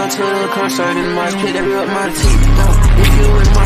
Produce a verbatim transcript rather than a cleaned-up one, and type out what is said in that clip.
to the concert in March, pit every up my teeth. If you in